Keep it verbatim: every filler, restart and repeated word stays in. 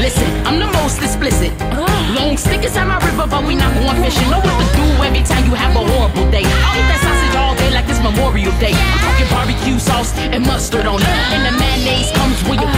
Listen, I'm the most explicit. Long stick inside my river, but we not going fishing. Know what to do every time you have a horrible day. I'll eat that sausage all day like it's Memorial Day. I'm talking barbecue sauce and mustard on it. And the mayonnaise comes with your